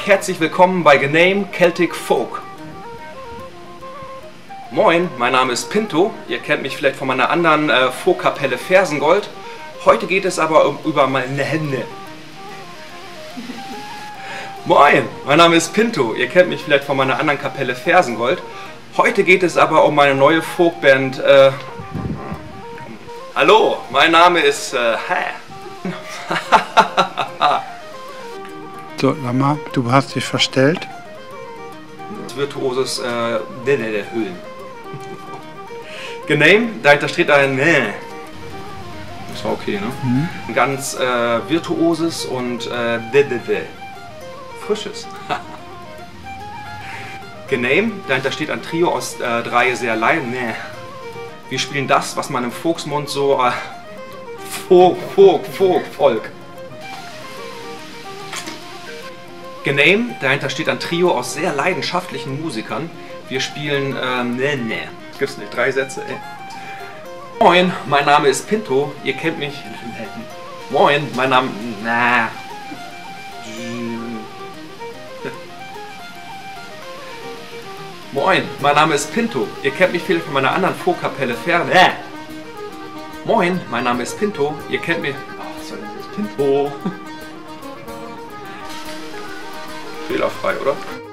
herzlich willkommen bei Gename Celtic Folk. Moin, mein Name ist Pinto, ihr kennt mich vielleicht von meiner anderen Folkkapelle Fersengold. Heute geht es aber über meine Hände. Moin, mein Name ist Pinto, ihr kennt mich vielleicht von meiner anderen Kapelle Fersengold. Heute geht es aber um meine neue Folkband. Hallo, mein Name ist So, Lama, du hast dich verstellt. Virtuoses Höhlen. Gename, dahinter steht ein Das war okay, ne? Mhm. Ein ganz virtuoses und frisches. Gename, dahinter steht ein Trio aus 3 sehr leiden. Wir spielen das, was man im Volksmund so Volk. Gename, dahinter steht ein Trio aus sehr leidenschaftlichen Musikern. Wir spielen, gibt's nicht, 3 Sätze, Moin, mein Name ist Pinto, ihr kennt mich. Moin, mein Name, Moin, mein Name ist Pinto, ihr kennt mich vielleicht von meiner anderen Folkkapelle Moin, mein Name ist Pinto, ihr kennt mich. Was soll denn das? Pinto. Fehlerfrei, oder?